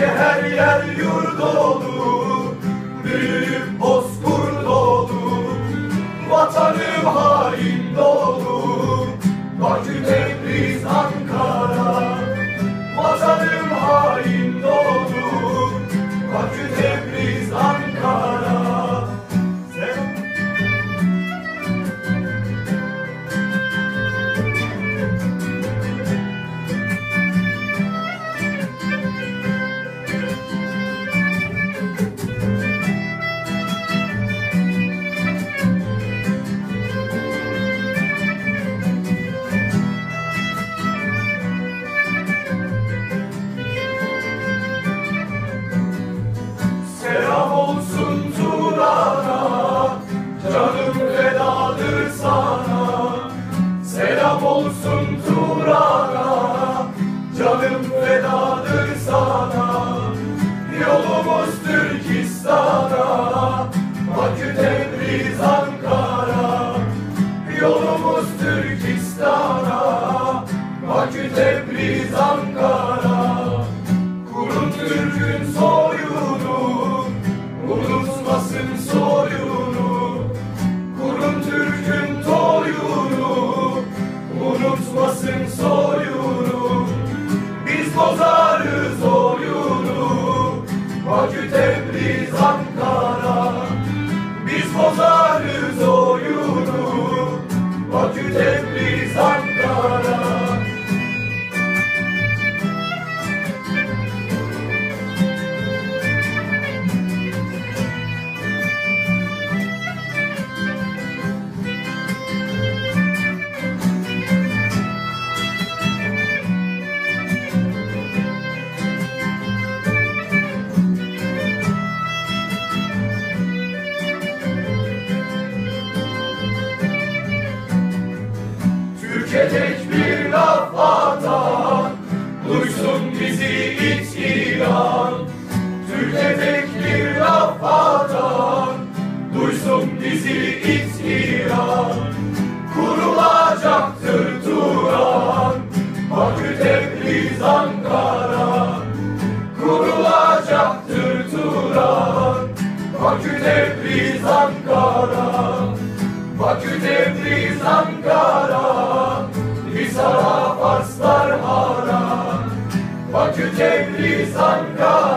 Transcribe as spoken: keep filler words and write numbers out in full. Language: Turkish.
Gece her yer yurt dolu, büyük bozkurt dolu, vatanım hain dolu, Bakü, Tebriz, Ankara. Vatanım hain dolu, Bakü, Tebriz, Ankara. Selam olsun Turan'a, canım fedadır sana. Selam olsun Turan'a, canım fedadır sana. Yolumuz Türkistan'a, Bakü, Tebriz, Ankara. Yolumuz Türkistan'a, Bakü, Tebriz, Ankara. Kurun Türk'ün soyunu, unutmasın soyunu. Kurun Türk'ün toyunu, unutmasın soyunu. Biz bozarız oyunu, Bakü, Tebriz, Ankara. Biz bozarız oyunu, Bakü, Tebriz, Ankara. Türkiye tek bir laf atan, duysun bizi iç ilan. Türkiye tek bir laf atan, duysun bizi iç ilan. Kurulacaktır Turan, Bakü, Tebriz, Ankara. Kurulacaktır Turan, Bakü, Tebriz, Ankara. Bakü, Tebriz, Ankara, Hisar'a Farslar hara. Bakü, Tebriz, Ankara.